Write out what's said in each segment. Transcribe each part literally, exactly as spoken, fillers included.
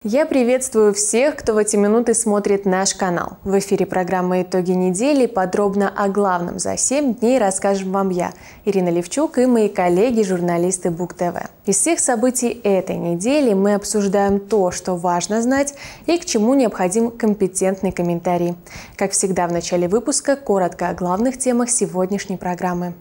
Я приветствую всех, кто в эти минуты смотрит наш канал. В эфире программа «Итоги недели». Подробно о главном за семь дней расскажем вам я, Ирина Левчук, и мои коллеги, журналисты Бук ТВ. Из всех событий этой недели мы обсуждаем то, что важно знать и к чему необходим компетентный комментарий. Как всегда в начале выпуска, коротко о главных темах сегодняшней программы.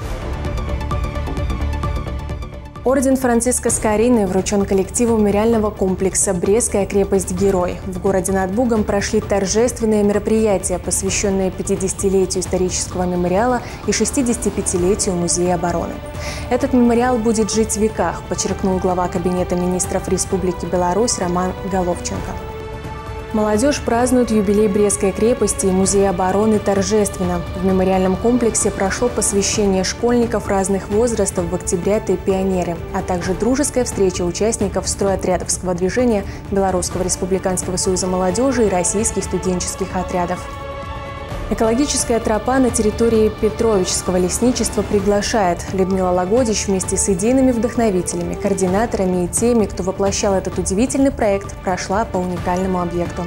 Орден Франциска Скорины вручен коллективу мемориального комплекса «Брестская крепость-герой». В городе над Бугом прошли торжественные мероприятия, посвященные пятидесятилетию исторического мемориала и шестидесятипятилетию Музея обороны. Этот мемориал будет жить в веках, подчеркнул глава Кабинета министров Республики Беларусь Роман Головченко. Молодежь празднует юбилей Брестской крепости и Музея обороны торжественно. В мемориальном комплексе прошло посвящение школьников разных возрастов в октябрята и пионеры, а также дружеская встреча участников стройотрядовского движения Белорусского республиканского союза молодежи и российских студенческих отрядов. Экологическая тропа на территории Петровичского лесничества приглашает. Людмила Лагодич вместе с идейными вдохновителями, координаторами и теми, кто воплощал этот удивительный проект, прошла по уникальному объекту.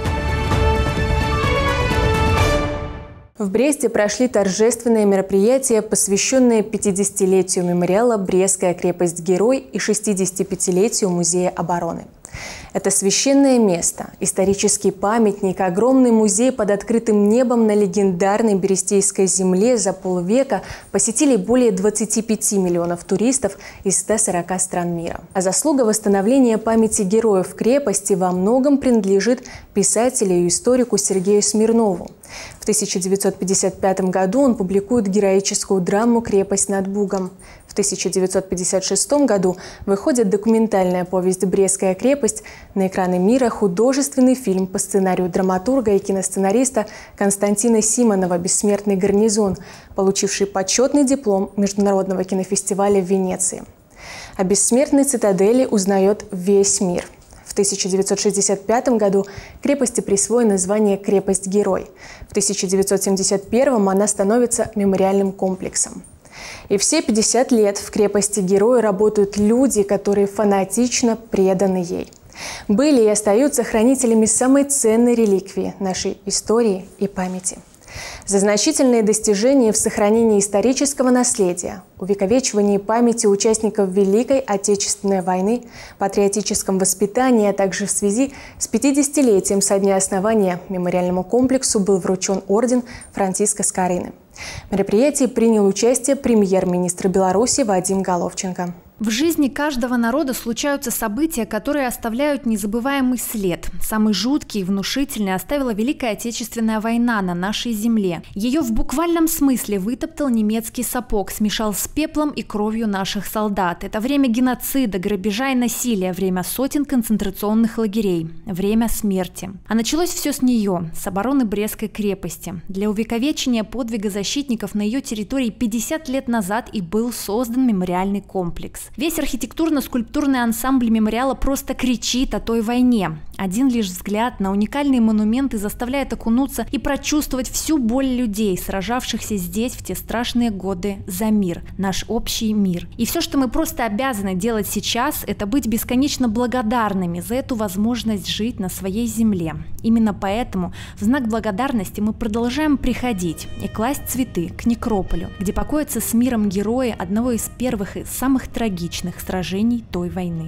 В Бресте прошли торжественные мероприятия, посвященные пятидесятилетию мемориала «Брестская крепость-герой» и шестидесятипятилетию Музея обороны. Это священное место, исторический памятник, огромный музей под открытым небом на легендарной Берестейской земле за полвека посетили более двадцати пяти миллионов туристов из ста сорока стран мира. А заслуга восстановления памяти героев крепости во многом принадлежит писателю и историку Сергею Смирнову. В тысяча девятьсот пятьдесят пятом году он публикует героическую драму «Крепость над Бугом». В тысяча девятьсот пятьдесят шестом году выходит документальная повесть «Брестская крепость», на экраны мира художественный фильм по сценарию драматурга и киносценариста Константина Симонова «Бессмертный гарнизон», получивший почетный диплом Международного кинофестиваля в Венеции. О бессмертной цитадели узнает весь мир. В тысяча девятьсот шестьдесят пятом году крепости присвоено звание «Крепость-герой». В тысяча девятьсот семьдесят первом она становится мемориальным комплексом. И все пятьдесят лет в крепости-герой работают люди, которые фанатично преданы ей. Были и остаются хранителями самой ценной реликвии нашей истории и памяти. За значительные достижения в сохранении исторического наследия, увековечивании памяти участников Великой Отечественной войны, патриотическом воспитании, а также в связи с пятидесятилетием со дня основания мемориальному комплексу был вручен орден Франциска Скорины. В мероприятии принял участие премьер-министр Беларуси Вадим Головченко. В жизни каждого народа случаются события, которые оставляют незабываемый след. Самый жуткий и внушительный оставила Великая Отечественная война на нашей земле. Ее в буквальном смысле вытоптал немецкий сапог, смешал с пеплом и кровью наших солдат. Это время геноцида, грабежа и насилия, время сотен концентрационных лагерей, время смерти. А началось все с нее, с обороны Брестской крепости. Для увековечения подвига защитников на ее территории пятьдесят лет назад и был создан мемориальный комплекс. Весь архитектурно-скульптурный ансамбль мемориала просто кричит о той войне. Один лишь взгляд на уникальные монументы заставляет окунуться и прочувствовать всю боль людей, сражавшихся здесь в те страшные годы за мир, наш общий мир. И все, что мы просто обязаны делать сейчас, это быть бесконечно благодарными за эту возможность жить на своей земле. Именно поэтому в знак благодарности мы продолжаем приходить и класть цветы к некрополю, где покоятся с миром герои одного из первых и самых трагичных сражений той войны.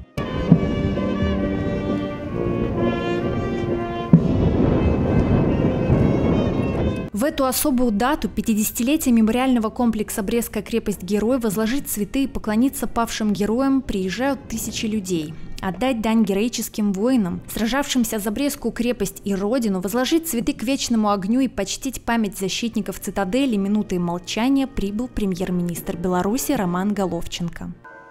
В эту особую дату, пятидесятилетие мемориального комплекса «Брестская крепость-герой», возложить цветы и поклониться павшим героям приезжают тысячи людей. Отдать дань героическим воинам, сражавшимся за Брестскую крепость и родину, возложить цветы к вечному огню и почтить память защитников цитадели минутой молчания прибыл премьер-министр Беларуси Роман Головченко.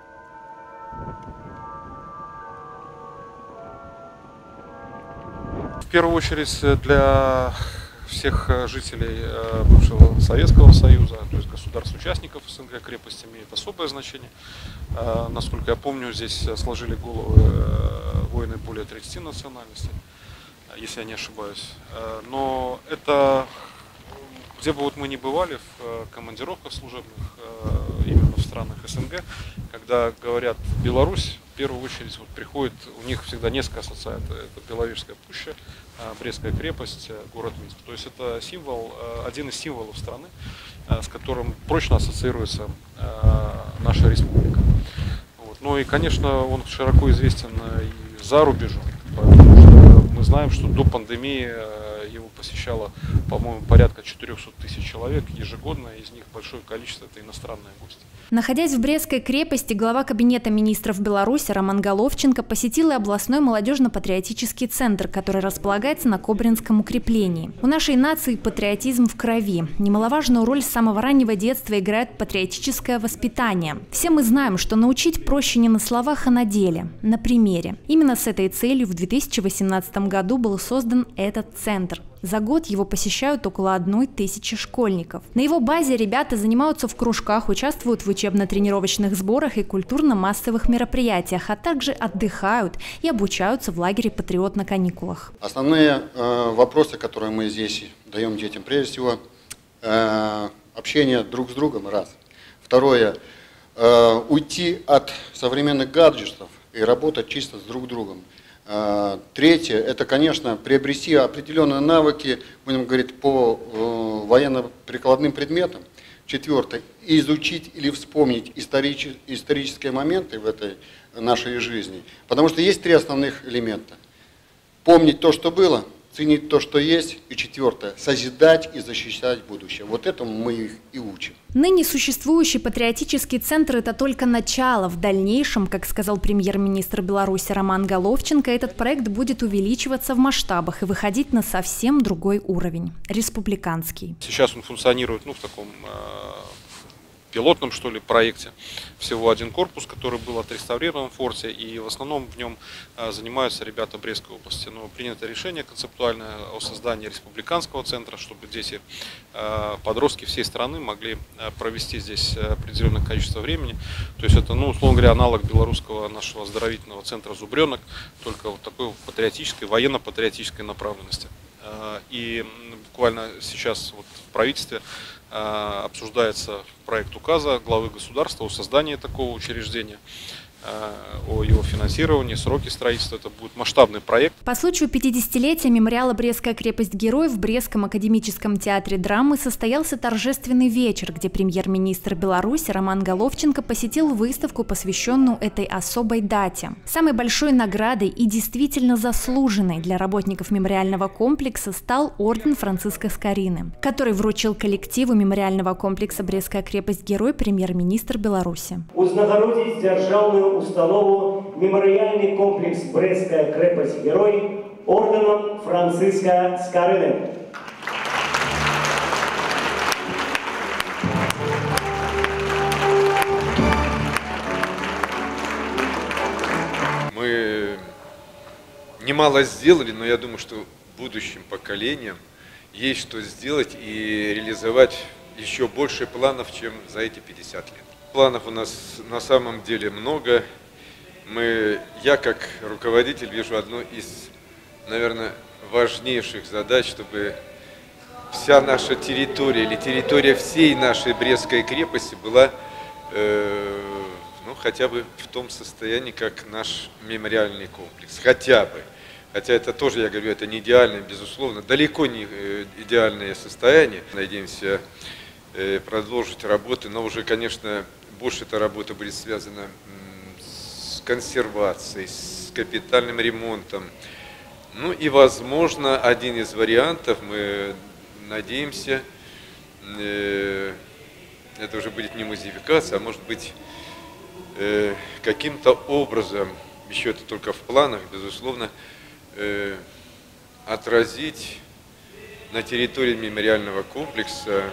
В первую очередь для всех жителей бывшего Советского Союза, то есть государств-участников СНГ, крепость имеет особое значение. Насколько я помню, здесь сложили головы воины более тридцати национальностей, если я не ошибаюсь. Но это, где бы вот мы ни бывали, в командировках служебных, именно в странах СНГ, когда говорят Беларусь, в первую очередь вот приходит, у них всегда несколько ассоциаций. Это Беловежская пуща, Брестская крепость, город Минск. То есть это символ, один из символов страны, с которым прочно ассоциируется наша республика. Вот. Ну и, конечно, он широко известен и за рубежом, потому что мы знаем, что до пандемии его посещало, по-моему, порядка четырёхсот тысяч человек ежегодно, из них большое количество это иностранные гости. Находясь в Брестской крепости, глава Кабинета министров Беларуси Роман Головченко посетил и областной молодежно-патриотический центр, который располагается на Кобринском укреплении. У нашей нации патриотизм в крови. Немаловажную роль с самого раннего детства играет патриотическое воспитание. Все мы знаем, что научить проще не на словах, а на деле, на примере. Именно с этой целью в две тысячи восемнадцатом году был создан этот центр. За год его посещают около одной тысячи школьников. На его базе ребята занимаются в кружках, участвуют в учебно-тренировочных сборах и культурно-массовых мероприятиях, а также отдыхают и обучаются в лагере «Патриот» на каникулах. Основные э, вопросы, которые мы здесь даем детям, прежде всего, э, общение друг с другом, раз. Второе, э, уйти от современных гаджетов и работать чисто с друг другом. Третье, это, конечно, приобрести определенные навыки, будем говорить, по э, военно-прикладным предметам. Четвертое, изучить или вспомнить историч, исторические моменты в этой нашей жизни. Потому что есть три основных элемента. Помнить то, что было, ценить то, что есть. И четвертое, созидать и защищать будущее. Вот этому мы их и учим. Ныне существующий патриотический центр – это только начало. В дальнейшем, как сказал премьер-министр Беларуси Роман Головченко, этот проект будет увеличиваться в масштабах и выходить на совсем другой уровень – республиканский. Сейчас он функционирует ну, в таком э, пилотном, что ли, проекте. Всего один корпус, который был отреставрирован в форте, и в основном в нем э, занимаются ребята Брестской области. Но принято решение концептуальное о создании республиканского центра, чтобы дети, э, подростки всей страны могли э, провести здесь определенное количество времени. То есть это, ну, условно говоря, аналог белорусского нашего оздоровительного центра «Зубренок», только вот такой патриотической, военно-патриотической направленности. Э, и буквально сейчас вот в правительстве обсуждается проект указа главы государства о создании такого учреждения, о его финансировании, сроки строительства. Это будет масштабный проект. По случаю пятидесятилетия мемориала «Брестская крепость-герой» в Брестском академическом театре драмы состоялся торжественный вечер, где премьер-министр Беларуси Роман Головченко посетил выставку, посвященную этой особой дате. Самой большой наградой и действительно заслуженной для работников мемориального комплекса стал орден Франциска Скорины, который вручил коллективу мемориального комплекса «Брестская крепость-герой» премьер-министр Беларуси. Узнагародить державную установу мемориальный комплекс «Брестская крепость-герой» орденом Франциска Скорины. Мы немало сделали, но я думаю, что будущим поколениям есть что сделать и реализовать еще больше планов, чем за эти пятьдесят лет. Планов у нас на самом деле много. Мы, я как руководитель вижу одну из, наверное, важнейших задач, чтобы вся наша территория или территория всей нашей Брестской крепости была э, ну, хотя бы в том состоянии, как наш мемориальный комплекс. Хотя бы. Хотя это тоже, я говорю, это не идеальное, безусловно, далеко не идеальное состояние. Надеемся э, продолжить работы, но уже, конечно, больше эта работа будет связана с консервацией, с капитальным ремонтом. Ну и, возможно, один из вариантов, мы надеемся, э, это уже будет не музеификация, а может быть э, каким-то образом, еще это только в планах, безусловно, э, отразить на территории мемориального комплекса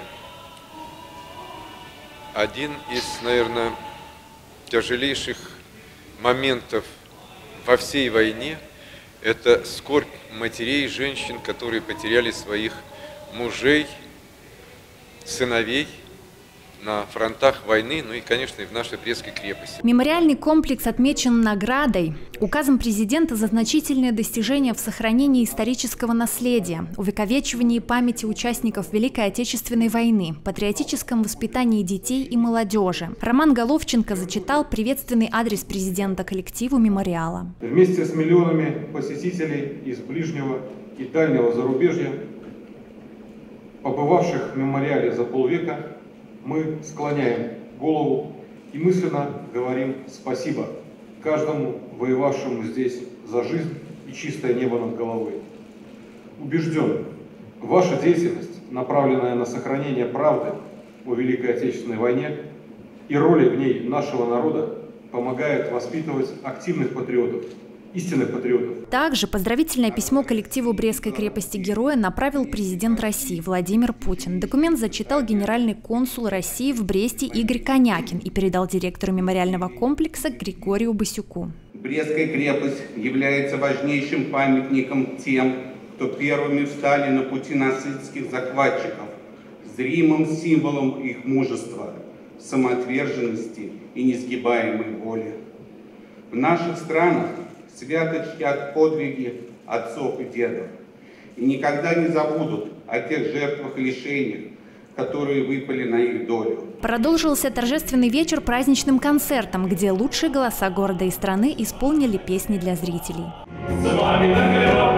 один из, наверное, тяжелейших моментов во всей войне – это скорбь матерей и женщин, которые потеряли своих мужей, сыновей на фронтах войны, ну и, конечно, и в нашей Брестской крепости. Мемориальный комплекс отмечен наградой, указом президента за значительные достижения в сохранении исторического наследия, увековечивании памяти участников Великой Отечественной войны, патриотическом воспитании детей и молодежи. Роман Головченко зачитал приветственный адрес президента коллективу мемориала. Вместе с миллионами посетителей из ближнего и дальнего зарубежья, побывавших в мемориале за полвека, мы склоняем голову и мысленно говорим спасибо каждому воевавшему здесь за жизнь и чистое небо над головой. Убежден, ваша деятельность, направленная на сохранение правды о Великой Отечественной войне и роли в ней нашего народа, помогает воспитывать активных патриотов, истинных патриотов. Также поздравительное письмо коллективу Брестской крепости Героя направил президент России Владимир Путин. Документ зачитал генеральный консул России в Бресте Игорь Конякин и передал директору мемориального комплекса Григорию Басюку. Брестская крепость является важнейшим памятником тем, кто первыми встали на пути нацистских захватчиков, зримым символом их мужества, самоотверженности и несгибаемой воли. В наших странах свято чтят подвиги отцов и дедов и никогда не забудут о тех жертвах и лишениях, которые выпали на их долю. Продолжился торжественный вечер праздничным концертом, где лучшие голоса города и страны исполнили песни для зрителей. С вами так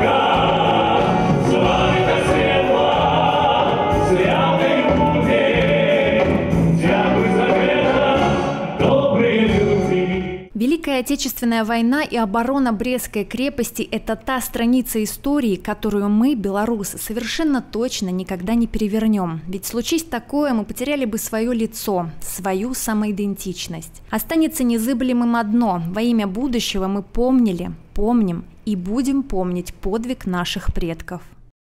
легко, с вами так светло, святый день, дякую за это, добрые люди. Великая Отечественная война и оборона Брестской крепости – это та страница истории, которую мы, белорусы, совершенно точно никогда не перевернем. Ведь случись такое, мы потеряли бы свое лицо, свою самоидентичность. Останется незыблемым одно – во имя будущего мы помнили, помним и будем помнить подвиг наших предков.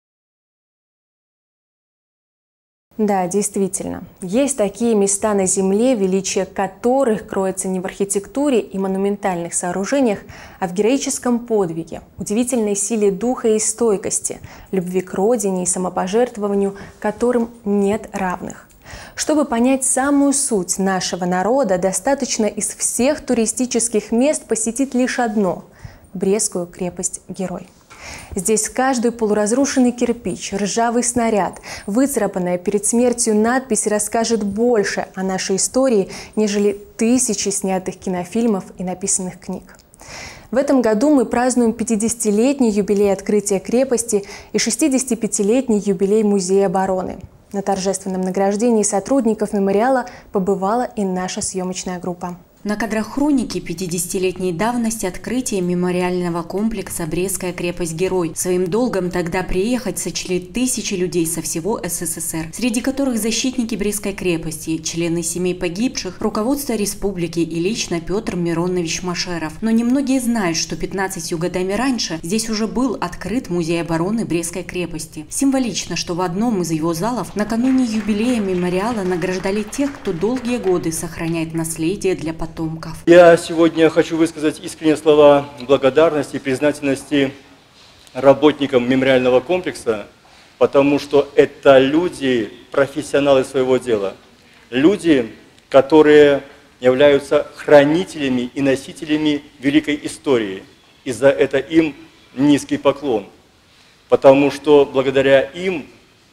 Да, действительно, есть такие места на Земле, величие которых кроется не в архитектуре и монументальных сооружениях, а в героическом подвиге, удивительной силе духа и стойкости, любви к родине и самопожертвованию, которым нет равных. Чтобы понять самую суть нашего народа, достаточно из всех туристических мест посетить лишь одно – Брестскую крепость Герой. Здесь каждый полуразрушенный кирпич, ржавый снаряд, выцарапанная перед смертью надпись расскажет больше о нашей истории, нежели тысячи снятых кинофильмов и написанных книг. В этом году мы празднуем пятидесятилетний юбилей открытия крепости и шестидесятипятилетний юбилей Музея обороны. На торжественном награждении сотрудников мемориала побывала и наша съемочная группа. На кадрах хроники пятидесятилетней давности открытия мемориального комплекса «Брестская крепость Герой». Своим долгом тогда приехать сочли тысячи людей со всего СССР, среди которых защитники Брестской крепости, члены семей погибших, руководство республики и лично Петр Миронович Машеров. Но немногие знают, что пятнадцатью годами раньше здесь уже был открыт Музей обороны Брестской крепости. Символично, что в одном из его залов накануне юбилея мемориала награждали тех, кто долгие годы сохраняет наследие для потомков. Я сегодня хочу высказать искренние слова благодарности и признательности работникам мемориального комплекса, потому что это люди, профессионалы своего дела, люди, которые являются хранителями и носителями великой истории. И за это им низкий поклон, потому что благодаря им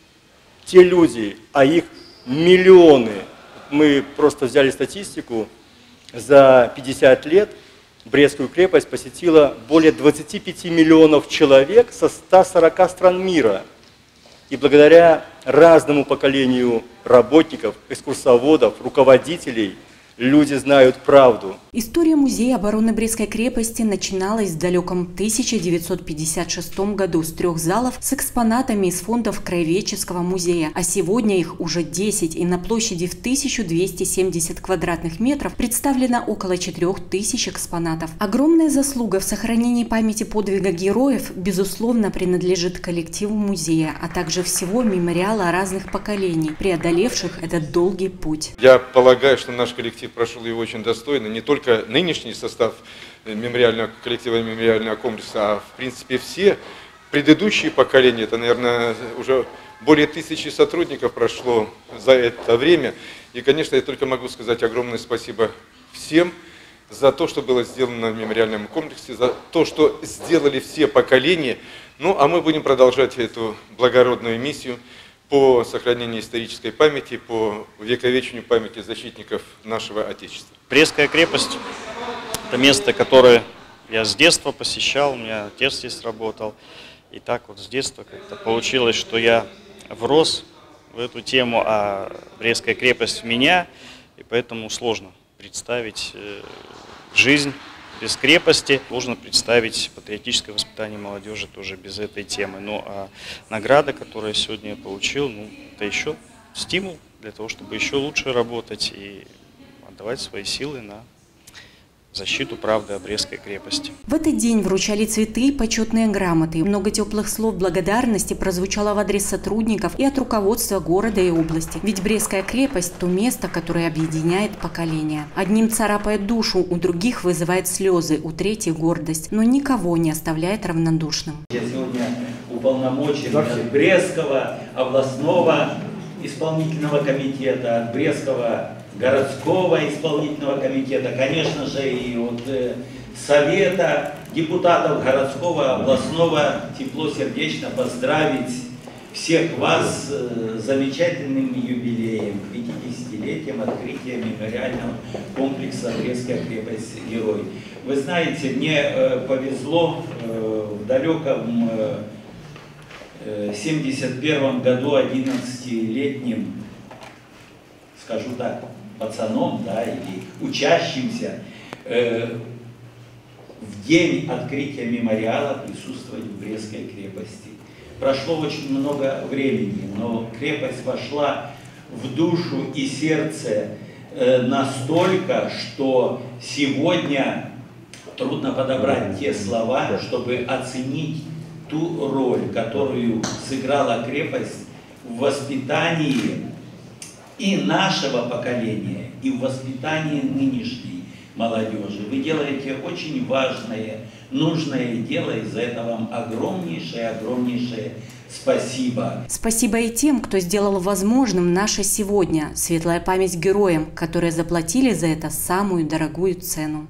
те люди, а их миллионы, мы просто взяли статистику, за пятьдесят лет Брестскую крепость посетило более двадцати пяти миллионов человек со ста сорока стран мира. И благодаря разному поколению работников, экскурсоводов, руководителей, люди знают правду. История Музея обороны Брестской крепости начиналась в далеком тысяча девятьсот пятьдесят шестом году с трех залов с экспонатами из фондов Краеведческого музея, а сегодня их уже десять, и на площади в тысячу двести семьдесят квадратных метров представлено около четырёх тысяч экспонатов. Огромная заслуга в сохранении памяти подвига героев, безусловно, принадлежит коллективу музея, а также всего мемориала разных поколений, преодолевших этот долгий путь. Я полагаю, что наш коллектив прошел его очень достойно, не только нынешний состав мемориального коллектива мемориального комплекса, а в принципе все предыдущие поколения, это, наверное, уже более тысячи сотрудников прошло за это время. И, конечно, я только могу сказать огромное спасибо всем за то, что было сделано в мемориальном комплексе, за то, что сделали все поколения. Ну, а мы будем продолжать эту благородную миссию по сохранению исторической памяти, по увековечению памяти защитников нашего Отечества. Брестская крепость – это место, которое я с детства посещал, у меня отец здесь работал. И так вот с детства как-то получилось, что я врос в эту тему, а Брестская крепость в меня, и поэтому сложно представить жизнь без крепости, сложно представить патриотическое воспитание молодежи тоже без этой темы. Ну а награда, которую я сегодня получил, ну, это еще стимул для того, чтобы еще лучше работать и отдавать свои силы на защиту правды о Брестской крепости. В этот день вручали цветы и почетные грамоты. Много теплых слов благодарности прозвучало в адрес сотрудников и от руководства города и области. Ведь Брестская крепость – то место, которое объединяет поколения. Одним царапает душу, у других вызывает слезы, у третьих – гордость, но никого не оставляет равнодушным. Я сегодня уполномочен от Брестского областного исполнительного комитета, от Брестского городского исполнительного комитета, конечно же, и от э, совета депутатов городского, областного, тепло сердечно поздравить всех вас э, с замечательным юбилеем, пятидесятилетием открытия мемориального комплекса «Брестская крепость Герой». Вы знаете, мне э, повезло э, в далеком э, семьдесят первом году одиннадцатилетним, скажу так, пацаном, да, или учащимся э, в день открытия мемориала присутствовать в Брестской крепости. Прошло очень много времени, но крепость вошла в душу и сердце э, настолько, что сегодня трудно подобрать те слова, чтобы оценить ту роль, которую сыграла крепость в воспитании и нашего поколения, и в воспитании нынешней молодежи. Вы делаете очень важное, нужное дело, и за это вам огромнейшее, огромнейшее спасибо. Спасибо и тем, кто сделал возможным наше сегодня. Светлая память героям, которые заплатили за это самую дорогую цену.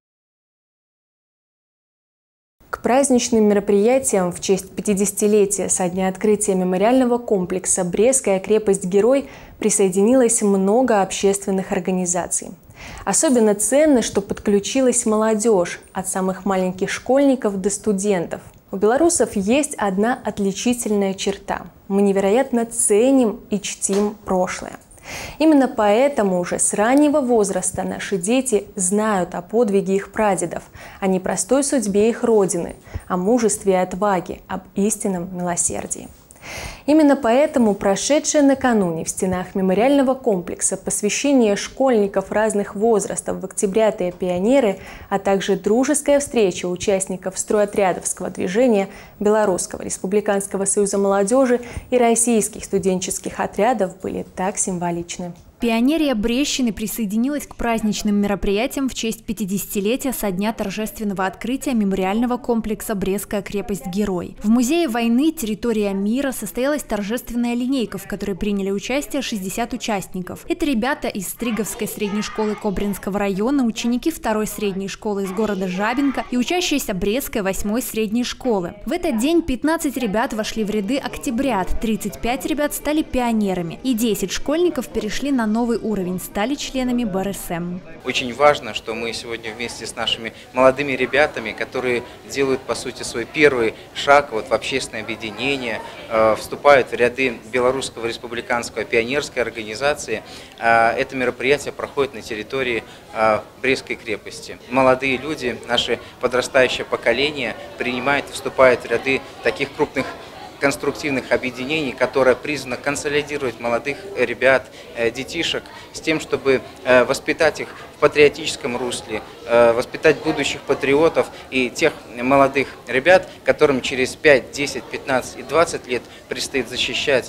К праздничным мероприятиям в честь пятидесятилетия со дня открытия мемориального комплекса «Брестская крепость-Герой» присоединилось много общественных организаций. Особенно ценно, что подключилась молодежь, от самых маленьких школьников до студентов. У белорусов есть одна отличительная черта – мы невероятно ценим и чтим прошлое. Именно поэтому уже с раннего возраста наши дети знают о подвиге их прадедов, о непростой судьбе их родины, о мужестве и отваге, об истинном милосердии. Именно поэтому прошедшее накануне в стенах мемориального комплекса посвящение школьников разных возрастов в октябрята и пионеры, а также дружеская встреча участников стройотрядовского движения Белорусского республиканского союза молодежи и российских студенческих отрядов были так символичны. Пионерия Брестщины присоединилась к праздничным мероприятиям в честь пятидесятилетия со дня торжественного открытия мемориального комплекса «Брестская крепость-Герой». В Музее войны «Территория мира» состоялась торжественная линейка, в которой приняли участие шестьдесят участников. Это ребята из Стриговской средней школы Кобринского района, ученики второй средней школы из города Жабинка и учащиеся Брестской восьмой средней школы. В этот день пятнадцать ребят вошли в ряды октябрят, тридцать пять ребят стали пионерами и десять школьников перешли на новый уровень, стали членами бэ эр эс эм. Очень важно, что мы сегодня вместе с нашими молодыми ребятами, которые делают, по сути, свой первый шаг вот в общественное объединение, э, вступают в ряды Белорусского республиканского пионерской организации. Э, это мероприятие проходит на территории э, Брестской крепости. Молодые люди, наше подрастающее поколение принимают, вступают в ряды таких крупных конструктивных объединений, которое призвано консолидировать молодых ребят, детишек, с тем, чтобы воспитать их в патриотическом русле, воспитать будущих патриотов и тех молодых ребят, которым через пять, десять, пятнадцать и двадцать лет предстоит защищать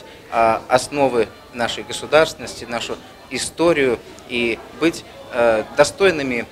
основы нашей государственности, нашу историю и быть достойными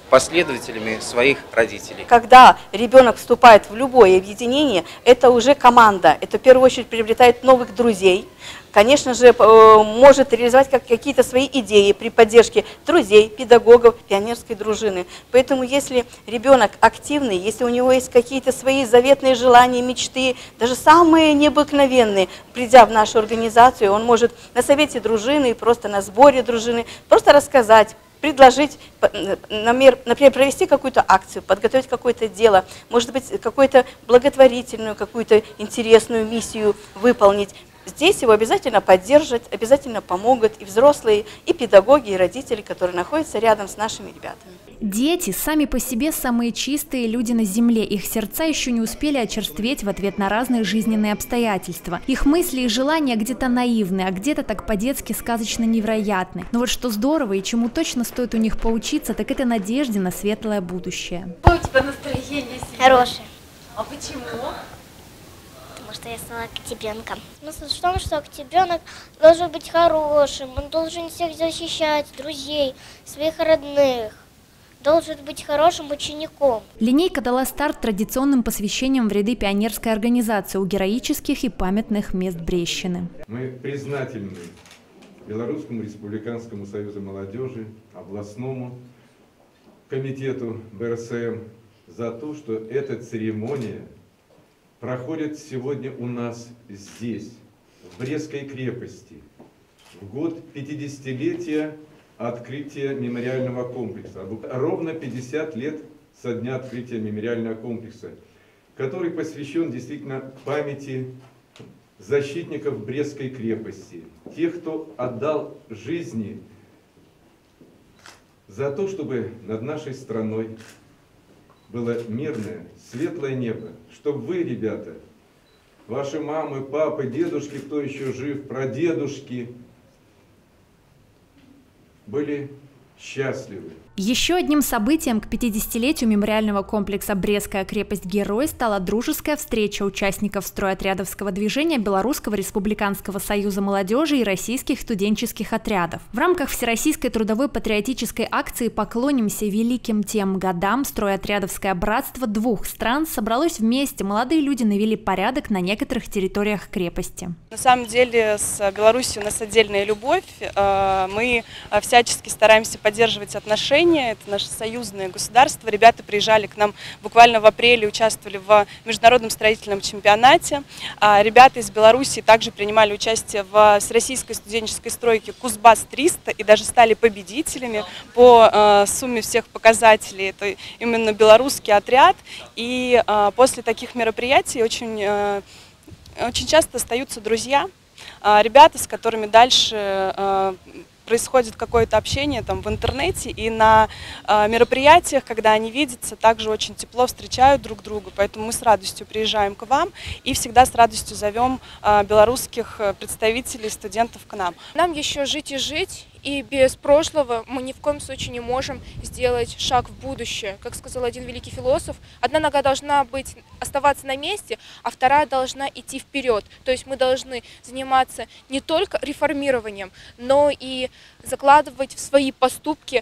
последователями своих родителей. Когда ребенок вступает в любое объединение, это уже команда. Это в первую очередь приобретает новых друзей. Конечно же, может реализовать какие-то свои идеи при поддержке друзей, педагогов, пионерской дружины. Поэтому, если ребенок активный, если у него есть какие-то свои заветные желания, мечты, даже самые необыкновенные, придя в нашу организацию, он может на совете дружины, просто на сборе дружины, просто рассказать, предложить, например, провести какую-то акцию, подготовить какое-то дело, может быть, какую-то благотворительную, какую-то интересную миссию выполнить. Здесь его обязательно поддержат, обязательно помогут и взрослые, и педагоги, и родители, которые находятся рядом с нашими ребятами. Дети сами по себе самые чистые люди на земле. Их сердца еще не успели очерстветь в ответ на разные жизненные обстоятельства. Их мысли и желания где-то наивны, а где-то так по-детски сказочно невероятны. Но вот что здорово и чему точно стоит у них поучиться, так это надежде на светлое будущее. Какое у тебя настроение сегодня? Хорошее. А почему? Потому что я стала октябренком. Смысл в том, что октябренок должен быть хорошим, он должен всех защищать, друзей, своих родных. Должен быть хорошим учеником. Линейка дала старт традиционным посвящением в ряды пионерской организации у героических и памятных мест Брестщины. Мы признательны Белорусскому республиканскому союзу молодежи, областному комитету бэ эр эс эм за то, что эта церемония проходит сегодня у нас здесь, в Брестской крепости, в год пятидесятилетия открытия мемориального комплекса. Ровно пятьдесят лет со дня открытия мемориального комплекса, который посвящен действительно памяти защитников Брестской крепости, тех, кто отдал жизни за то, чтобы над нашей страной было мирное, светлое небо, чтобы вы, ребята, ваши мамы, папы, дедушки, кто еще жив, прадедушки, были счастливы. Еще одним событием к пятидесятилетию мемориального комплекса «Брестская крепость-герой» стала дружеская встреча участников стройотрядовского движения Белорусского республиканского союза молодежи и российских студенческих отрядов. В рамках Всероссийской трудовой патриотической акции «Поклонимся великим тем годам» стройотрядовское братство двух стран собралось вместе. Молодые люди навели порядок на некоторых территориях крепости. На самом деле с Беларусью у нас отдельная любовь. Мы всячески стараемся поддерживать отношения. Это наше союзное государство. Ребята приезжали к нам буквально в апреле, участвовали в международном строительном чемпионате. Ребята из Беларуси также принимали участие в всероссийской студенческой стройке Кузбасс триста и даже стали победителями по сумме всех показателей. Это именно белорусский отряд. И после таких мероприятий очень, очень часто остаются друзья, ребята, с которыми дальше происходит какое-то общение там в интернете, и на э, мероприятиях, когда они видятся, также очень тепло встречают друг друга. Поэтому мы с радостью приезжаем к вам и всегда с радостью зовем э, белорусских представителей, студентов к нам. Нам еще жить и жить, и без прошлого мы ни в коем случае не можем сделать шаг в будущее. Как сказал один великий философ, одна нога должна быть, оставаться на месте, а вторая должна идти вперед. То есть мы должны заниматься не только реформированием, но и закладывать в свои поступки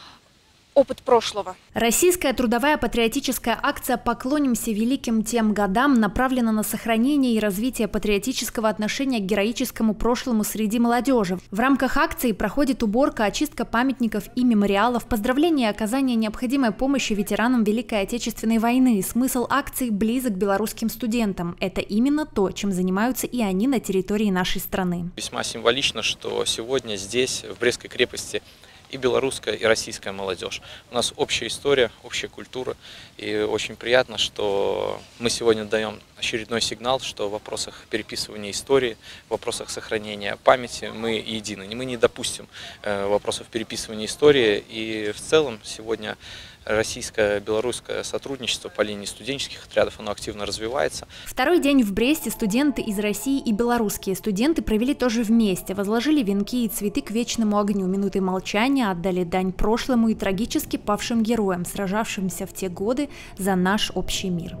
опыт прошлого. Российская трудовая патриотическая акция «Поклонимся великим тем годам» направлена на сохранение и развитие патриотического отношения к героическому прошлому среди молодежи. В рамках акции проходит уборка, очистка памятников и мемориалов, поздравление и оказание необходимой помощи ветеранам Великой Отечественной войны. Смысл акции близок к белорусским студентам. Это именно то, чем занимаются и они на территории нашей страны. Весьма символично, что сегодня здесь, в Брестской крепости, и белорусская, и российская молодежь. У нас общая история, общая культура, и очень приятно, что мы сегодня даем очередной сигнал, что в вопросах переписывания истории, в вопросах сохранения памяти мы едины. Мы не допустим вопросов переписывания истории, и в целом сегодня российско-белорусское сотрудничество по линии студенческих отрядов, оно активно развивается. Второй день в Бресте студенты из России и белорусские студенты провели тоже вместе, возложили венки и цветы к вечному огню, минутой молчания отдали дань прошлому и трагически павшим героям, сражавшимся в те годы за наш общий мир.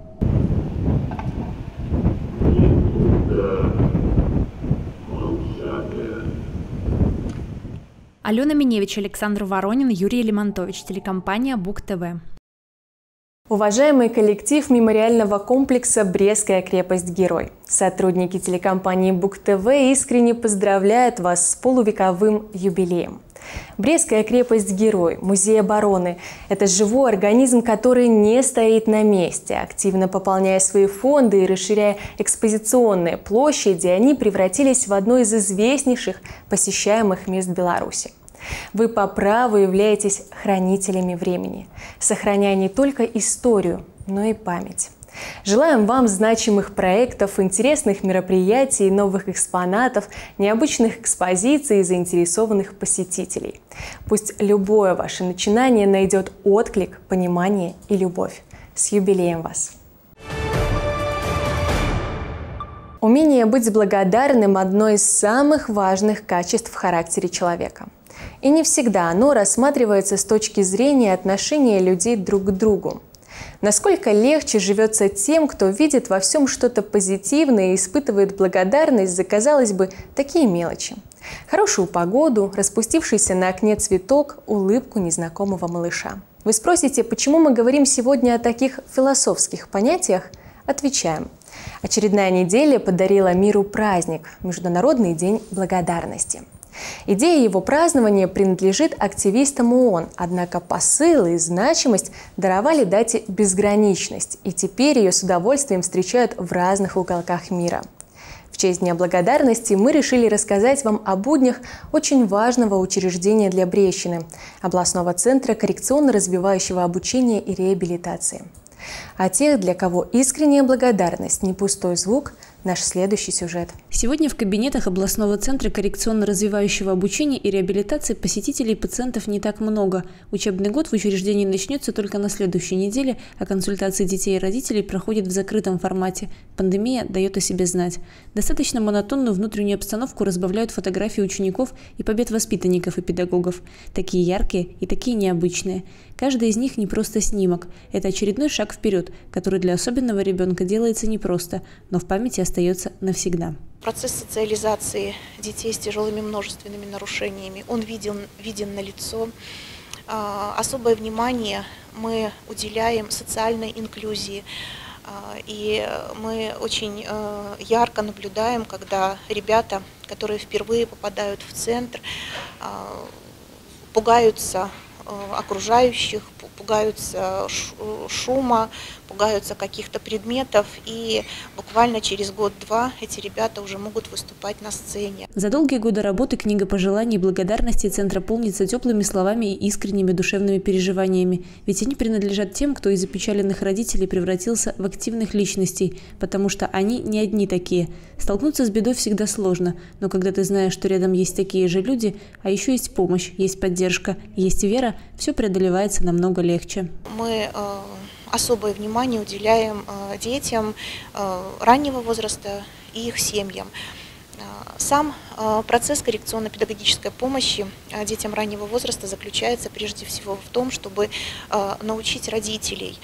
Алена Миневич, Александр Воронин, Юрий Лимонтович, телекомпания БугТВ. Уважаемый коллектив мемориального комплекса «Брестская крепость-Герой», сотрудники телекомпании БугТВ искренне поздравляют вас с полувековым юбилеем. Брестская крепость-Герой, музей обороны – это живой организм, который не стоит на месте. Активно пополняя свои фонды и расширяя экспозиционные площади, они превратились в одно из известнейших посещаемых мест Беларуси. Вы по праву являетесь хранителями времени, сохраняя не только историю, но и память. Желаем вам значимых проектов, интересных мероприятий, новых экспонатов, необычных экспозиций и заинтересованных посетителей. Пусть любое ваше начинание найдет отклик, понимание и любовь. С юбилеем вас! Умение быть благодарным – одно из самых важных качеств в характере человека. И не всегда оно рассматривается с точки зрения отношения людей друг к другу. Насколько легче живется тем, кто видит во всем что-то позитивное и испытывает благодарность за, казалось бы, такие мелочи. Хорошую погоду, распустившийся на окне цветок, улыбку незнакомого малыша. Вы спросите, почему мы говорим сегодня о таких философских понятиях? Отвечаем. Очередная неделя подарила миру праздник – Международный день благодарности. Идея его празднования принадлежит активистам ООН, однако посыл и значимость даровали дате безграничность, и теперь ее с удовольствием встречают в разных уголках мира. В честь Дня благодарности мы решили рассказать вам о буднях очень важного учреждения для Брестщины – областного центра коррекционно-развивающего обучения и реабилитации. А тех, для кого искренняя благодарность не пустой звук – наш следующий сюжет. Сегодня в кабинетах областного центра коррекционно-развивающего обучения и реабилитации посетителей и пациентов не так много. Учебный год в учреждении начнется только на следующей неделе, а консультации детей и родителей проходят в закрытом формате. Пандемия дает о себе знать. Достаточно монотонную внутреннюю обстановку разбавляют фотографии учеников и побед воспитанников и педагогов. Такие яркие и такие необычные. Каждый из них не просто снимок. Это очередной шаг вперед, который для особенного ребенка делается непросто, но в памяти остается навсегда. Процесс социализации детей с тяжелыми множественными нарушениями, он виден, виден налицо. Особое внимание мы уделяем социальной инклюзии. И мы очень ярко наблюдаем, когда ребята, которые впервые попадают в центр, пугаются окружающих, пугаются шума, пугаются каких-то предметов, и буквально через год-два эти ребята уже могут выступать на сцене. За долгие годы работы книга пожеланий и благодарности центра полнится теплыми словами и искренними душевными переживаниями, ведь они принадлежат тем, кто из опечаленных родителей превратился в активных личностей, потому что они не одни такие. Столкнуться с бедой всегда сложно, но когда ты знаешь, что рядом есть такие же люди, а еще есть помощь, есть поддержка, есть вера, все преодолевается намного легче. Мы э, особое внимание уделяем э, детям э, раннего возраста и их семьям. Сам э, процесс коррекционно-педагогической помощи э, детям раннего возраста заключается прежде всего в том, чтобы э, научить родителей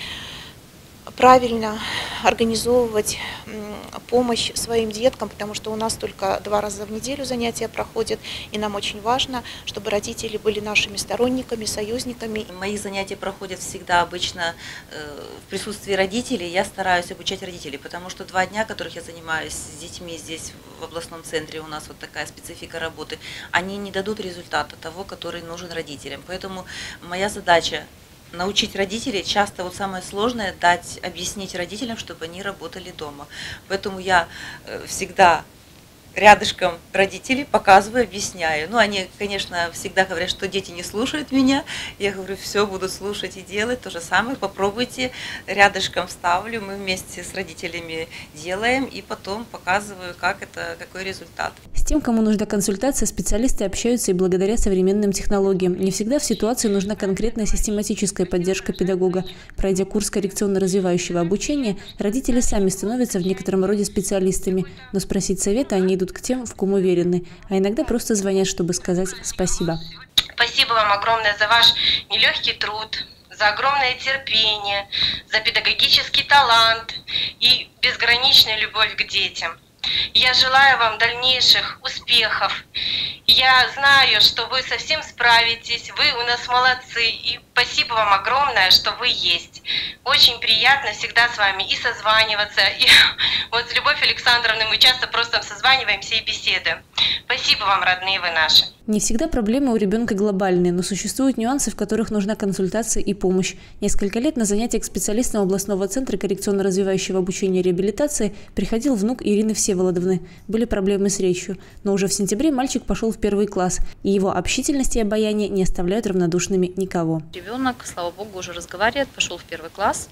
правильно организовывать помощь своим деткам, потому что у нас только два раза в неделю занятия проходят, и нам очень важно, чтобы родители были нашими сторонниками, союзниками. Мои занятия проходят всегда обычно в присутствии родителей. Я стараюсь обучать родителей, потому что два дня, которых я занимаюсь с детьми здесь в областном центре, у нас вот такая специфика работы, они не дадут результата того, который нужен родителям. Поэтому моя задача научить родителей, часто вот самое сложное – дать, объяснить родителям, чтобы они работали дома. Поэтому я всегда рядышком родителей показываю, объясняю. Ну, они, конечно, всегда говорят, что дети не слушают меня. Я говорю, все, будут слушать и делать. То же самое, попробуйте. Рядышком ставлю, мы вместе с родителями делаем, и потом показываю, как это, какой результат. С тем, кому нужна консультация, специалисты общаются и благодаря современным технологиям. Не всегда в ситуации нужна конкретная систематическая поддержка педагога. Пройдя курс коррекционно-развивающего обучения, родители сами становятся в некотором роде специалистами, но спросить совета они идут к тем, в ком уверены, а иногда просто звонят, чтобы сказать спасибо. Спасибо вам огромное за ваш нелегкий труд, за огромное терпение, за педагогический талант и безграничную любовь к детям. Я желаю вам дальнейших успехов. Я знаю, что вы совсем справитесь, вы у нас молодцы, и спасибо вам огромное, что вы есть. Очень приятно всегда с вами и созваниваться, и вот с Любовью Александровной мы часто просто созваниваемся и беседуем. Спасибо вам, родные вы наши. Не всегда проблемы у ребенка глобальные, но существуют нюансы, в которых нужна консультация и помощь. Несколько лет на занятия к специалистам областного центра коррекционно-развивающего обучения и реабилитации приходил внук Ирины Всеволодовны. Были проблемы с речью, но уже в сентябре мальчик пошел в первый класс, и его общительность и обаяние не оставляют равнодушными никого. Ребенок, слава богу, уже разговаривает, пошел в первый класс,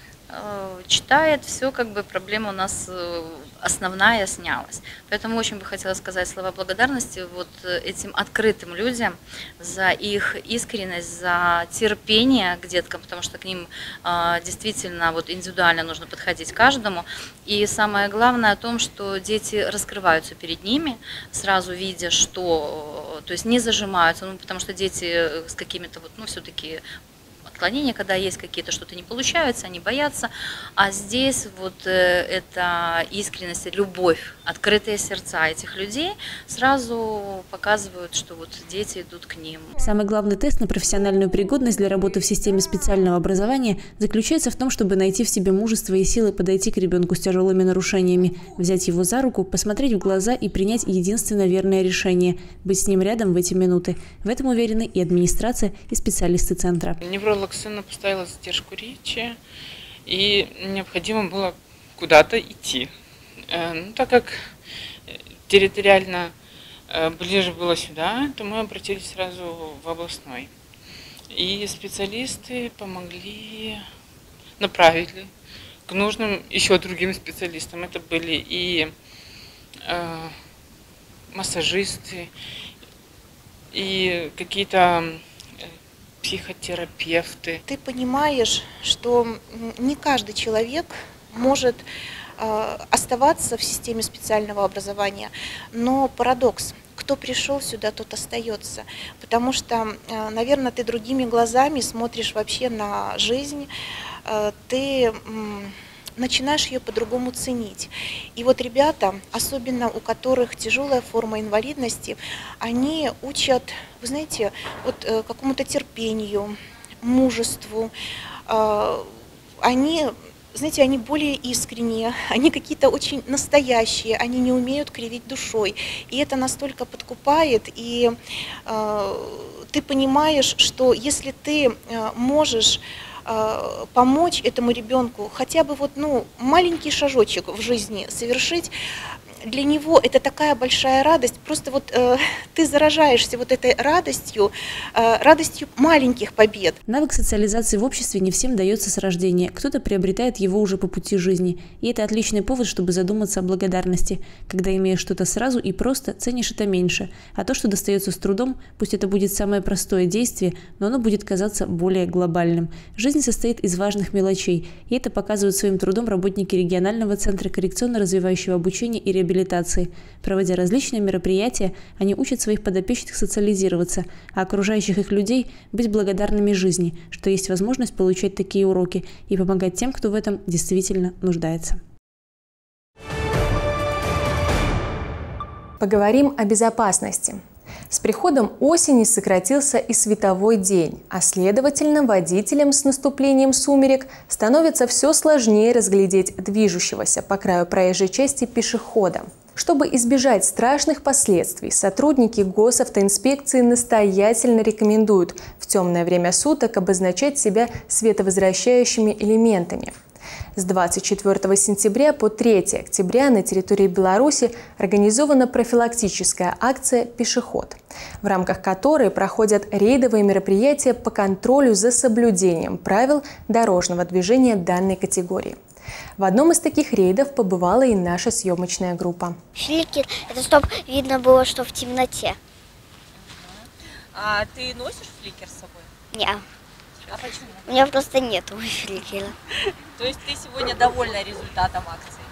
читает, все, как бы проблема у нас основная снялась. Поэтому очень бы хотела сказать слова благодарности вот этим открытым людям за их искренность, за терпение к деткам, потому что к ним действительно вот индивидуально нужно подходить каждому. И самое главное о том, что дети раскрываются перед ними, сразу видя, что, то есть не зажимаются, ну, потому что дети с какими-то вот, ну, все-таки отклонения, когда есть какие-то, что-то не получается, они боятся, а здесь вот э, эта искренность, любовь, открытые сердца этих людей сразу показывают, что вот дети идут к ним. Самый главный тест на профессиональную пригодность для работы в системе специального образования заключается в том, чтобы найти в себе мужество и силы подойти к ребенку с тяжелыми нарушениями, взять его за руку, посмотреть в глаза и принять единственно верное решение – быть с ним рядом в эти минуты. В этом уверены и администрация, и специалисты центра. Невролог сына поставила задержку речи, и необходимо было куда-то идти. Ну, так как территориально ближе было сюда, то мы обратились сразу в областной. И специалисты помогли, направили к нужным еще другим специалистам. Это были и э, массажисты, и какие-то психотерапевты. Ты понимаешь, что не каждый человек может э, оставаться в системе специального образования, но парадокс. Кто пришел сюда, тот остается, потому что, э, наверное, ты другими глазами смотришь вообще на жизнь, э, ты э, начинаешь ее по-другому ценить. И вот ребята, особенно у которых тяжелая форма инвалидности, они учат, вы знаете, вот э, какому-то терпению, мужеству. Э, они, знаете, они более искренние, они какие-то очень настоящие, они не умеют кривить душой. И это настолько подкупает, и э, ты понимаешь, что если ты э, можешь помочь этому ребенку, хотя бы вот, ну, маленький шажочек в жизни совершить, для него это такая большая радость, просто вот э, ты заражаешься вот этой радостью, э, радостью маленьких побед. Навык социализации в обществе не всем дается с рождения, кто-то приобретает его уже по пути жизни, и это отличный повод, чтобы задуматься о благодарности. Когда имеешь что-то сразу и просто, ценишь это меньше, а то, что достается с трудом, пусть это будет самое простое действие, но оно будет казаться более глобальным. Жизнь состоит из важных мелочей, и это показывают своим трудом работники регионального центра коррекционно-развивающего обучения и реабилитации. Проводя различные мероприятия, они учат своих подопечных социализироваться, а окружающих их людей быть благодарными жизни, что есть возможность получать такие уроки и помогать тем, кто в этом действительно нуждается. Поговорим о безопасности. С приходом осени сократился и световой день, а следовательно, водителям с наступлением сумерек становится все сложнее разглядеть движущегося по краю проезжей части пешехода. Чтобы избежать страшных последствий, сотрудники госавтоинспекции настоятельно рекомендуют в темное время суток обозначать себя световозвращающими элементами. С двадцать четвёртого сентября по третьего октября на территории Беларуси организована профилактическая акция «Пешеход», в рамках которой проходят рейдовые мероприятия по контролю за соблюдением правил дорожного движения данной категории. В одном из таких рейдов побывала и наша съемочная группа. Фликер – это чтобы видно было, что в темноте. А ты носишь фликер с собой? Нет. А почему? У меня просто нету фликера. То есть ты сегодня довольна результатом акции?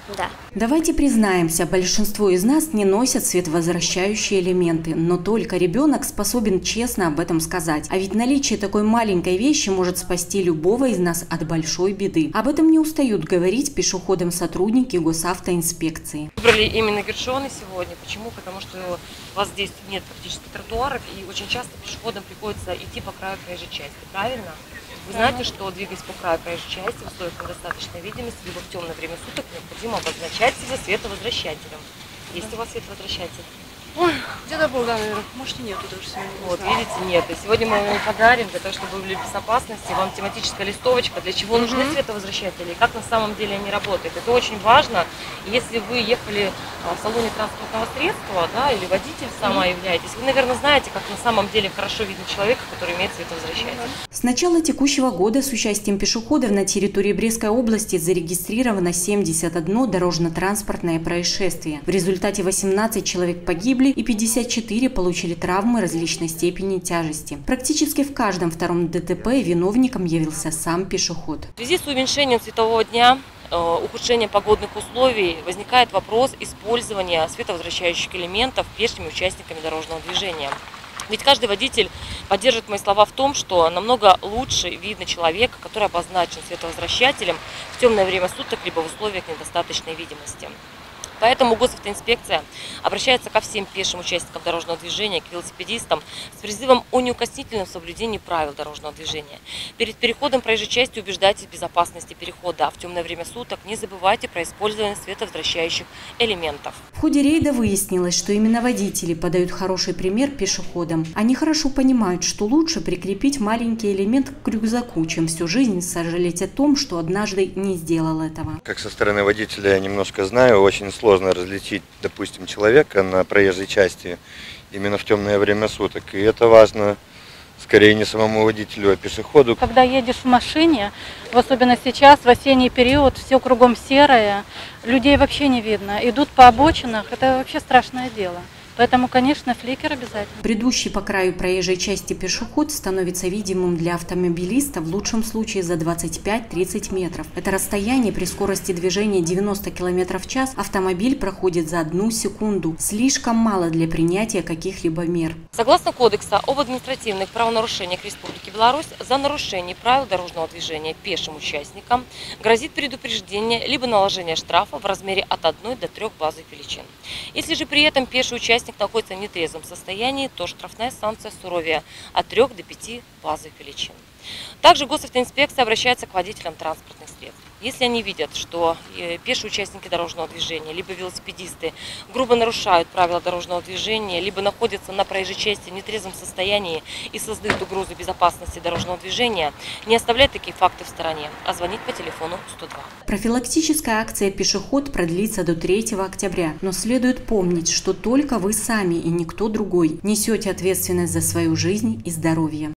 Да. Давайте признаемся, большинство из нас не носят световозвращающие элементы, но только ребенок способен честно об этом сказать. А ведь наличие такой маленькой вещи может спасти любого из нас от большой беды. Об этом не устают говорить пешеходам сотрудники госавтоинспекции. Выбрали именно Гершоны сегодня. Почему? Потому что у вас здесь нет практически тротуаров, и очень часто пешеходам приходится идти по краю проезжей части. Правильно? Вы знаете, что, двигаясь по краю проезжей части в условиях недостаточной видимости, либо в темное время суток, необходимо обозначать себя световозвращателем. Есть у вас световозвращатель? Ой, где-то был, да, наверное. Может, и нету даже сегодня. Вот, видите, нет. И сегодня мы вам подарим, для того, чтобы вы были в безопасности, вам тематическая листовочка, для чего mm-hmm. нужны световозвращатели, и как на самом деле они работают. Это очень важно. Если вы ехали в салоне транспортного средства, да, или водитель сама mm-hmm. являетесь, вы, наверное, знаете, как на самом деле хорошо видно человека, который имеет световозвращатель. Mm-hmm. С начала текущего года с участием пешеходов на территории Брестской области зарегистрировано семьдесят одно дорожно-транспортное происшествие. В результате восемнадцать человек погибли и пятьдесят четыре получили травмы различной степени тяжести. Практически в каждом втором ДТП виновником явился сам пешеход. В связи с уменьшением светового дня, ухудшением погодных условий, возникает вопрос использования световозвращающих элементов пешими участниками дорожного движения. Ведь каждый водитель поддержит мои слова в том, что намного лучше видно человека, который обозначен световозвращателем в темное время суток, либо в условиях недостаточной видимости. Поэтому госавтоинспекция обращается ко всем пешим участникам дорожного движения, к велосипедистам с призывом о неукоснительном соблюдении правил дорожного движения. Перед переходом проезжей части убеждайтесь в безопасности перехода, а в темное время суток не забывайте про использование световозвращающих элементов. В ходе рейда выяснилось, что именно водители подают хороший пример пешеходам. Они хорошо понимают, что лучше прикрепить маленький элемент к рюкзаку, чем всю жизнь сожалеть о том, что однажды не сделал этого. Как со стороны водителя я немножко знаю, очень сложно. Сложно различить, допустим, человека на проезжей части именно в темное время суток. И это важно скорее не самому водителю, а пешеходу. Когда едешь в машине, особенно сейчас, в осенний период, все кругом серое, людей вообще не видно. Идут по обочинах, это вообще страшное дело. Поэтому, конечно, фликер обязательно. Бредущий по краю проезжей части пешеход становится видимым для автомобилиста в лучшем случае за двадцать пять — тридцать метров. Это расстояние при скорости движения девяносто километров в час автомобиль проходит за одну секунду. Слишком мало для принятия каких-либо мер. Согласно Кодекса об административных правонарушениях Республики Беларусь, за нарушение правил дорожного движения пешим участникам грозит предупреждение либо наложение штрафа в размере от одной до трёх базовых величин. Если же при этом пеший участник находится в нетрезвом состоянии, то штрафная санкция суровее от трёх до пяти базовых величин. Также госавтоинспекция обращается к водителям транспортных средств. Если они видят, что пешие участники дорожного движения, либо велосипедисты грубо нарушают правила дорожного движения, либо находятся на проезжей части в нетрезвом состоянии и создают угрозу безопасности дорожного движения, не оставлять такие факты в стороне, а звонить по телефону сто два. Профилактическая акция «Пешеход» продлится до третьего октября, но следует помнить, что только вы сами и никто другой несете ответственность за свою жизнь и здоровье.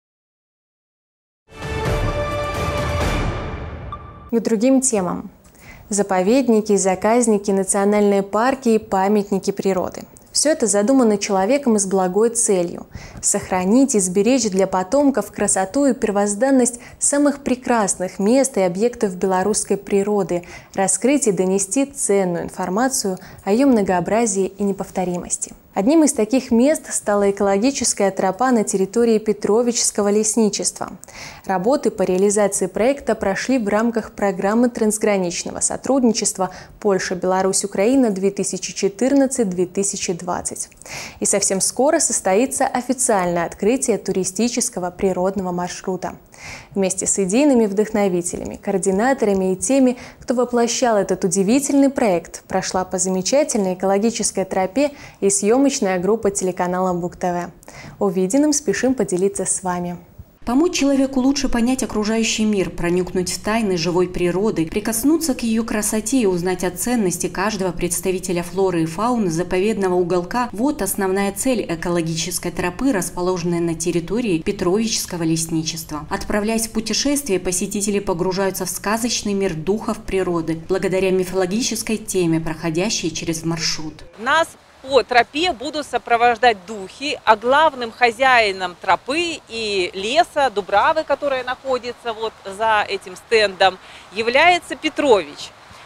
К другим темам. Заповедники, заказники, национальные парки и памятники природы. Все это задумано человеком с благой целью – сохранить и сберечь для потомков красоту и первозданность самых прекрасных мест и объектов белорусской природы, раскрыть и донести ценную информацию о ее многообразии и неповторимости. Одним из таких мест стала экологическая тропа на территории Петровичского лесничества. Работы по реализации проекта прошли в рамках программы трансграничного сотрудничества Польша-Беларусь-Украина две тысячи четырнадцать — две тысячи двадцать. И совсем скоро состоится официальное открытие туристического природного маршрута. Вместе с идейными вдохновителями, координаторами и теми, кто воплощал этот удивительный проект, прошла по замечательной экологической тропе и съемочная группа телеканала Бук-ТВ. Увиденным спешим поделиться с вами. Помочь человеку лучше понять окружающий мир, проникнуть в тайны живой природы, прикоснуться к ее красоте и узнать о ценности каждого представителя флоры и фауны заповедного уголка – вот основная цель экологической тропы, расположенной на территории Петровичского лесничества. Отправляясь в путешествие, посетители погружаются в сказочный мир духов природы, благодаря мифологической теме, проходящей через маршрут. Нас по тропе будут сопровождать духи, а главным хозяином тропы и леса, Дубравы, которая находится вот за этим стендом, является Петрович.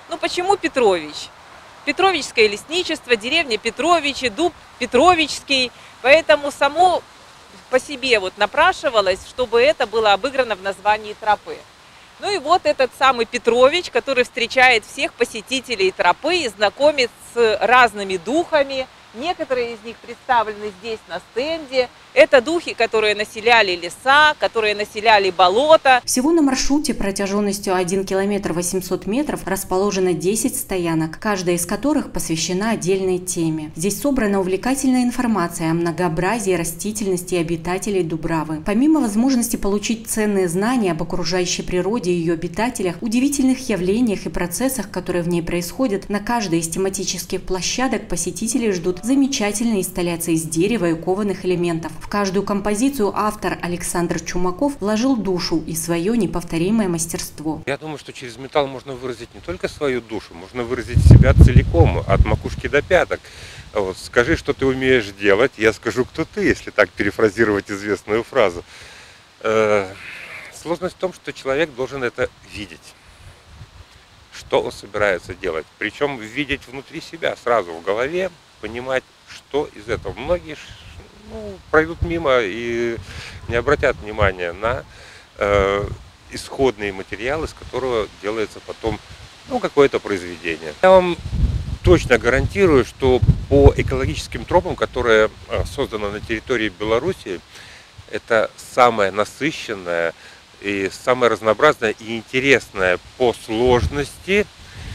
Ну почему Петрович? Петровичское лесничество, деревня Петровичи, дуб Петровичский, поэтому само по себе вот напрашивалось, чтобы это было обыграно в названии тропы. Ну и вот этот самый Петрович, который встречает всех посетителей тропы и знакомит с разными духами. Некоторые из них представлены здесь на стенде. Это духи, которые населяли леса, которые населяли болота. Всего на маршруте протяженностью один километр восемьсот метров расположено десять стоянок, каждая из которых посвящена отдельной теме. Здесь собрана увлекательная информация о многообразии растительности и обитателей Дубравы. Помимо возможности получить ценные знания об окружающей природе и ее обитателях, удивительных явлениях и процессах, которые в ней происходят, на каждой из тематических площадок посетителей ждут замечательные инсталляции из дерева и кованых элементов. В каждую композицию автор Александр Чумаков вложил душу и свое неповторимое мастерство. Я думаю, что через металл можно выразить не только свою душу, можно выразить себя целиком, от макушки до пяток. Вот, скажи, что ты умеешь делать, я скажу, кто ты, если так перефразировать известную фразу. Э, сложность в том, что человек должен это видеть, что он собирается делать. Причем видеть внутри себя, сразу в голове, понимать, что из этого. Многие ну, пройдут мимо и не обратят внимания на э, исходные материалы, из которого делается потом ну, какое-то произведение. Я вам точно гарантирую, что по экологическим тропам, которые созданы на территории Беларуси, это самое насыщенное и самое разнообразное и интересное по сложности,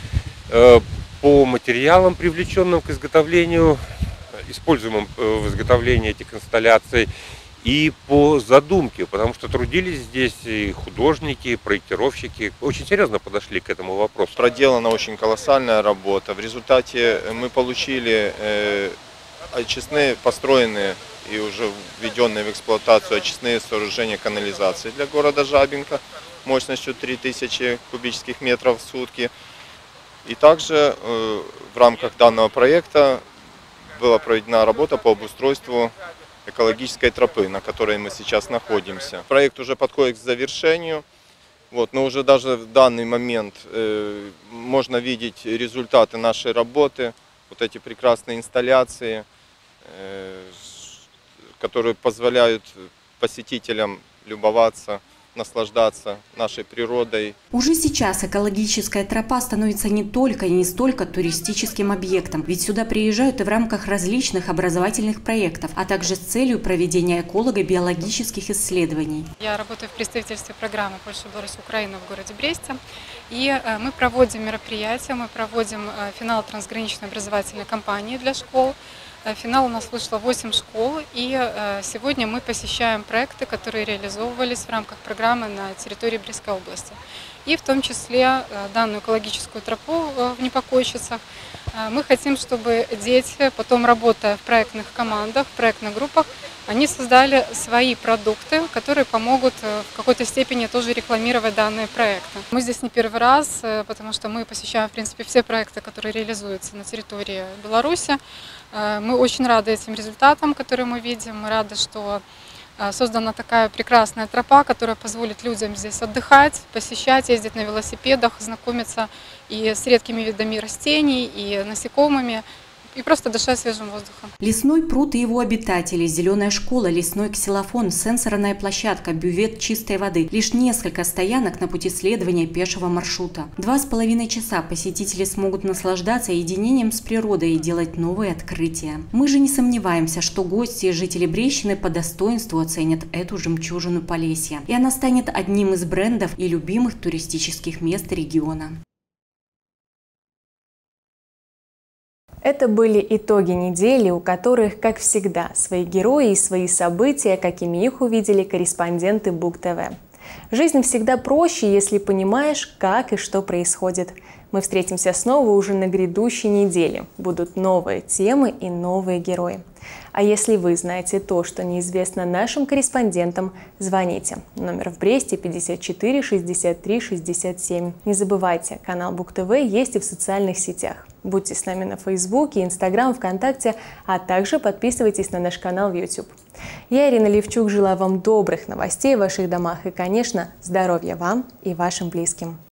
э, по материалам, привлеченным к изготовлению, используемым в изготовлении этих инсталляций, и по задумке, потому что трудились здесь и художники, и проектировщики, очень серьезно подошли к этому вопросу. Проделана очень колоссальная работа. В результате мы получили э, очистные, построенные и уже введенные в эксплуатацию очистные сооружения канализации для города Жабинка мощностью три тысячи кубических метров в сутки. И также э, в рамках данного проекта была проведена работа по обустройству экологической тропы, на которой мы сейчас находимся. Проект уже подходит к завершению, вот, но уже даже в данный момент э, можно видеть результаты нашей работы, вот эти прекрасные инсталляции, э, которые позволяют посетителям любоваться, наслаждаться нашей природой. Уже сейчас экологическая тропа становится не только и не столько туристическим объектом, ведь сюда приезжают и в рамках различных образовательных проектов, а также с целью проведения эколого-биологических исследований. Я работаю в представительстве программы «Польша, Беларусь, Украина» в городе Бресте, и мы проводим мероприятия, мы проводим финал трансграничной образовательной кампании для школ. Финал у нас вышло восемь школ, и сегодня мы посещаем проекты, которые реализовывались в рамках программы на территории Брестской области. И в том числе данную экологическую тропу в Непокойщицах. Мы хотим, чтобы дети, потом работая в проектных командах, в проектных группах, они создали свои продукты, которые помогут в какой-то степени тоже рекламировать данные проекты. Мы здесь не первый раз, потому что мы посещаем, в принципе, все проекты, которые реализуются на территории Беларуси. Мы очень рады этим результатам, которые мы видим. Мы рады, что создана такая прекрасная тропа, которая позволит людям здесь отдыхать, посещать, ездить на велосипедах, знакомиться и с редкими видами растений, и насекомыми, и просто дышать свежим воздухом. Лесной пруд и его обитатели, зеленая школа, лесной ксилофон, сенсорная площадка, бювет чистой воды. Лишь несколько стоянок на пути следования пешего маршрута. Два с половиной часа посетители смогут наслаждаться единением с природой и делать новые открытия. Мы же не сомневаемся, что гости и жители Брещины по достоинству оценят эту жемчужину Полесья. И она станет одним из брендов и любимых туристических мест региона. Это были итоги недели, у которых, как всегда, свои герои и свои события, какими их увидели корреспонденты БугТВ. Жизнь всегда проще, если понимаешь, как и что происходит. Мы встретимся снова уже на грядущей неделе. Будут новые темы и новые герои. А если вы знаете то, что неизвестно нашим корреспондентам, звоните. Номер в Бресте пятьдесят четыре шестьдесят три шестьдесят семь. Не забывайте, канал БугТВ есть и в социальных сетях. Будьте с нами на Фейсбуке, Инстаграм, ВКонтакте, а также подписывайтесь на наш канал в YouTube. Я, Ирина Левчук, желаю вам добрых новостей в ваших домах и, конечно, здоровья вам и вашим близким.